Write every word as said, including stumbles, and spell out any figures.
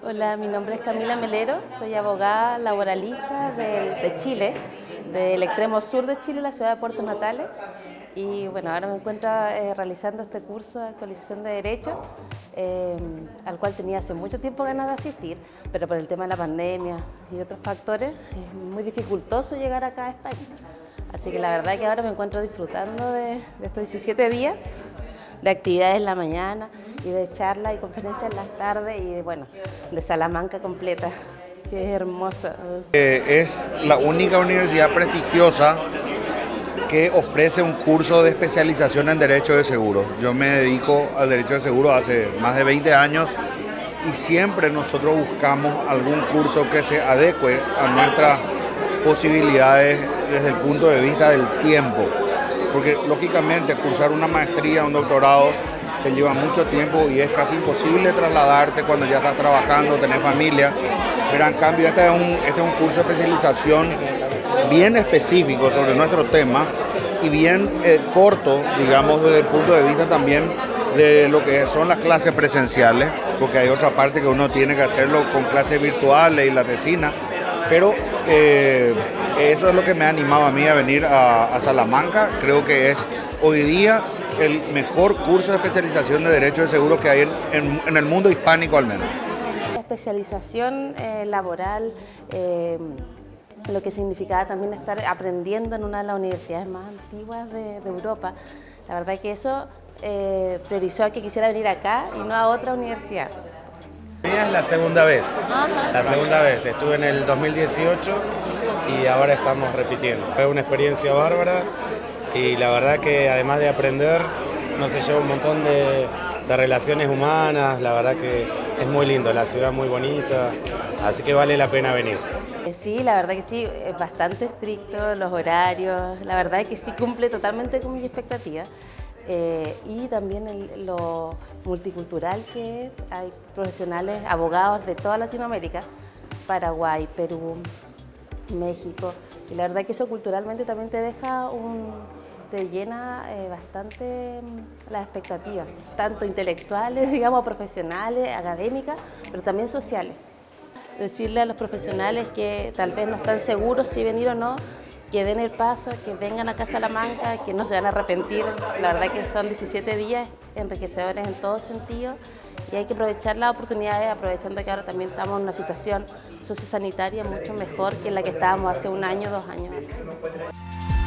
Hola, mi nombre es Camila Melero, soy abogada laboralista de, de Chile, del extremo sur de Chile, la ciudad de Puerto Natales. Y bueno, ahora me encuentro eh, realizando este curso de actualización de Derecho, eh, al cual tenía hace mucho tiempo ganas de asistir, pero por el tema de la pandemia y otros factores es muy dificultoso llegar acá a España. Así que la verdad es que ahora me encuentro disfrutando de, de estos diecisiete días, de actividades en la mañana y de charlas y conferencias en las tardes y de, bueno, de Salamanca completa, que es hermosa. Eh, es la única universidad prestigiosa que ofrece un curso de especialización en Derecho de Seguro. Yo me dedico al Derecho de Seguro hace más de veinte años y siempre nosotros buscamos algún curso que se adecue a nuestras posibilidades desde el punto de vista del tiempo. Porque lógicamente cursar una maestría, un doctorado, te lleva mucho tiempo y es casi imposible trasladarte cuando ya estás trabajando, tenés familia. Pero en cambio este es un, este es un curso de especialización bien específico sobre nuestro tema y bien eh, corto, digamos, desde el punto de vista también de lo que son las clases presenciales, porque hay otra parte que uno tiene que hacerlo con clases virtuales y la tesina, pero eh, eso es lo que me ha animado a mí a venir a, a Salamanca. Creo que es hoy día el mejor curso de especialización de Derecho de Seguro que hay en, en, en el mundo hispánico al menos. La especialización eh, laboral, eh, lo que significaba también estar aprendiendo en una de las universidades más antiguas de, de Europa. La verdad es que eso eh, priorizó a que quisiera venir acá y no a otra universidad. Mía es la segunda vez, la segunda vez, estuve en el dos mil dieciocho y ahora estamos repitiendo. Fue una experiencia bárbara y la verdad que además de aprender, uno se lleva un montón de, de relaciones humanas, la verdad que es muy lindo, la ciudad es muy bonita, así que vale la pena venir. Sí, la verdad que sí, es bastante estricto, los horarios, la verdad es que sí cumple totalmente con mis expectativas. Eh, y también el, lo multicultural que es, hay profesionales, abogados de toda Latinoamérica, Paraguay, Perú, México, y la verdad que eso culturalmente también te deja un, te llena eh, bastante mm, las expectativas, tanto intelectuales, digamos, profesionales, académicas, pero también sociales. Decirle a los profesionales que tal vez no están seguros si venir o no, que den el paso, que vengan acá a Salamanca, que no se van a arrepentir. La verdad que son diecisiete días enriquecedores en todo sentido y hay que aprovechar las oportunidades, aprovechando que ahora también estamos en una situación sociosanitaria mucho mejor que la que estábamos hace un año, dos años.